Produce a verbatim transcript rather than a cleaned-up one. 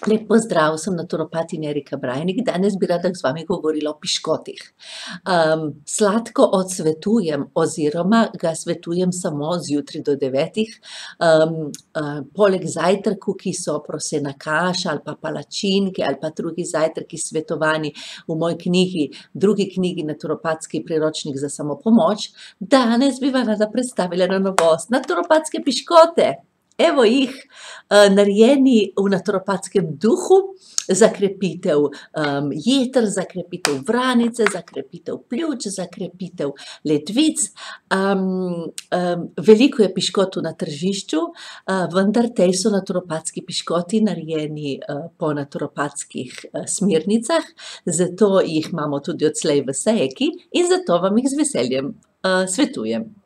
Lep pozdrav, sem naturopatinja Erika Brajnik, danes bi rada z vami govorila o piškotih. sladko odsvetujem oziroma ga svetujem samo zjutraj do devetih, poleg zajtrkov, ki so prosena kaša ali pa palačinke ali pa drugi zajtrki, svetovani v moji knjigi, drugi knjigi Naturopatski priročnik za samopomoč, danes bi vam rada predstavila eno novost, naturopatske piškote. Evo jih, narejeni v naturopatskem duhu, za krepitev, jeter, za krepitev vranice, za krepitev pljuč, za krepitev ledvic. veliko je piškotov na tržišču, vendar te so naturopatski piškoti narejeni, po naturopatskih, smernicah, zato jih imamo tudi odslej v sejki in zato vam jih z veseljem, svetujem.